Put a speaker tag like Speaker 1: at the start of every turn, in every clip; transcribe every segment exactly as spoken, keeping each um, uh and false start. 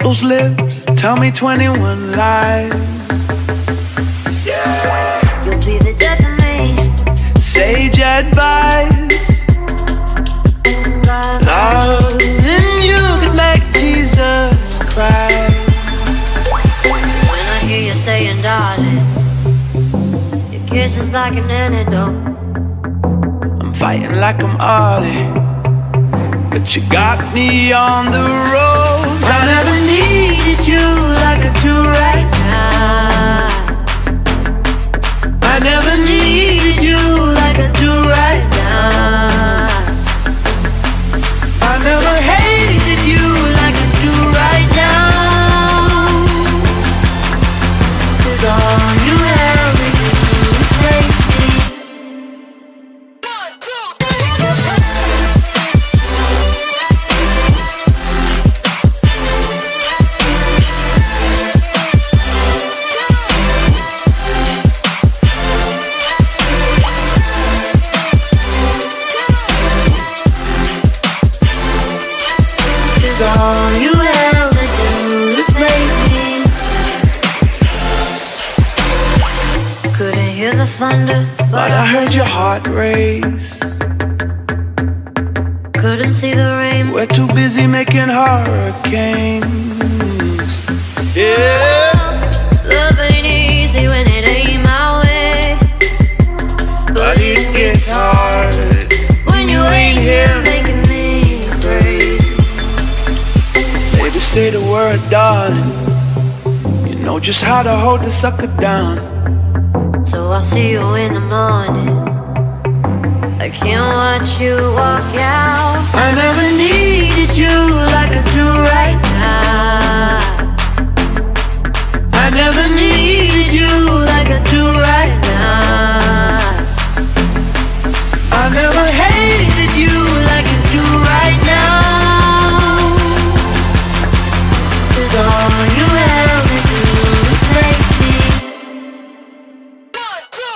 Speaker 1: those lips, tell me twenty-one lies. Yeah.
Speaker 2: You'll be the death of me.
Speaker 1: Sage advice. Love and you could make Jesus cry.
Speaker 2: When I hear you saying darling, your kiss is like an antidote.
Speaker 1: I'm fighting like I'm Ollie, but you got me on the road. I never needed you like I do right now. I never needed you like I do right now. I never hated you like I do right now. 'Cause all you ever do is break me. One, two, all you ever do is break me.
Speaker 2: Couldn't hear the thunder,
Speaker 1: But I heard your heart race.
Speaker 2: couldn't see the rain.
Speaker 1: We're too busy making hurricanes. Yeah.
Speaker 2: Love ain't easy when it ain't my way,
Speaker 1: But it gets hard
Speaker 2: when you ain't here making me crazy.
Speaker 1: Baby, say the word, darling. You know just how to hold the sucker down.
Speaker 2: So I'll see you in the morning. I can't watch you walk out.
Speaker 1: I never needed you like I do right now. I never needed you like I do right now. I never hated you like I do right now. 'Cause all you ever do is break me. One, two,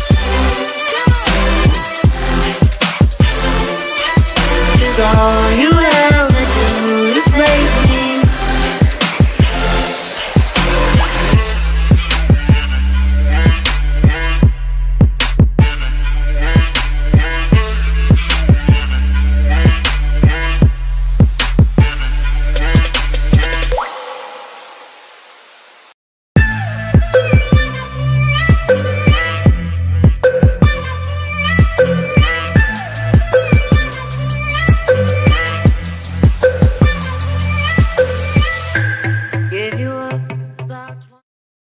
Speaker 1: all you